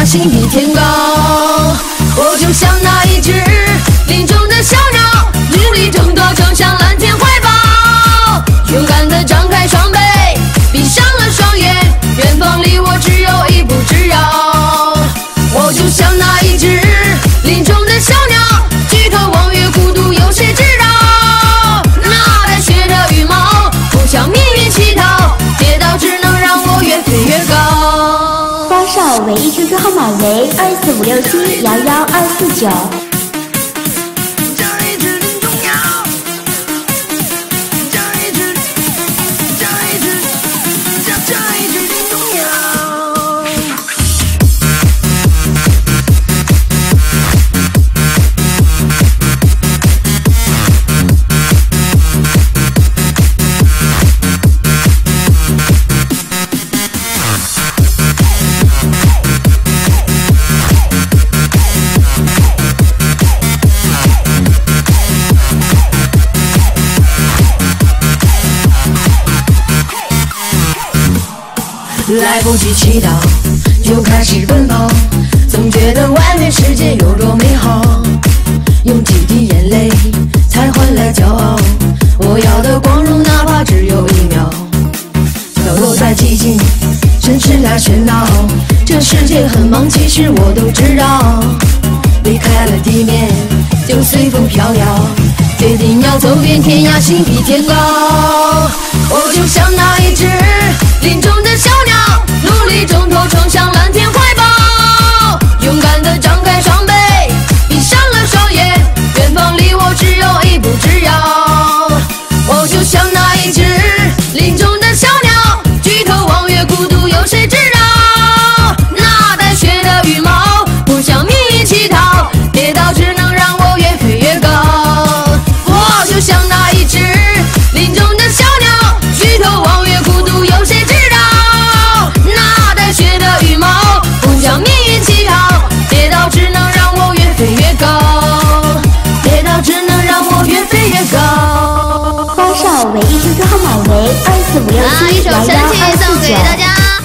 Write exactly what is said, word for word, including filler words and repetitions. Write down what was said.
心比天高。我就像那一只林中的小鸟，努力挣脱，冲向蓝天怀抱，勇敢地张开双臂，闭上了双眼，远方离我只有一步之遥。我就像那一只林中的小鸟，举头望月，孤独有谁知道？那带血的羽毛，不向命运乞讨，跌倒只能让我越飞越高。 发少唯一 Q Q 号码为二四五六七幺幺二四九。 来不及祈祷，就开始奔跑，总觉得外面世界有多美好。用几滴眼泪才换来骄傲，我要的光荣哪怕只有一秒。飘落在寂静城市来喧闹，这世界很忙，其实我都知道。离开了地面就随风飘摇，决定要走遍天涯，心比天高。我就像那一只林中的小鸟，努力挣脱，冲向蓝天怀抱，勇敢地张开双臂，闭上了双眼，远方离我只有一步之遥。我就像那一只林中的小鸟，举头望月，孤独有谁知道？那带血的羽毛，不向命运乞讨，跌倒只能让我越飞越高。我就像那一只林中的小鸟，举头望月，孤独有谁知道？那带血的羽毛，不向命运乞讨，跌倒只能让我越飞越高，跌倒只能让我越飞越高。 发少唯一 Q Q 号码为二四五六七幺幺二四九。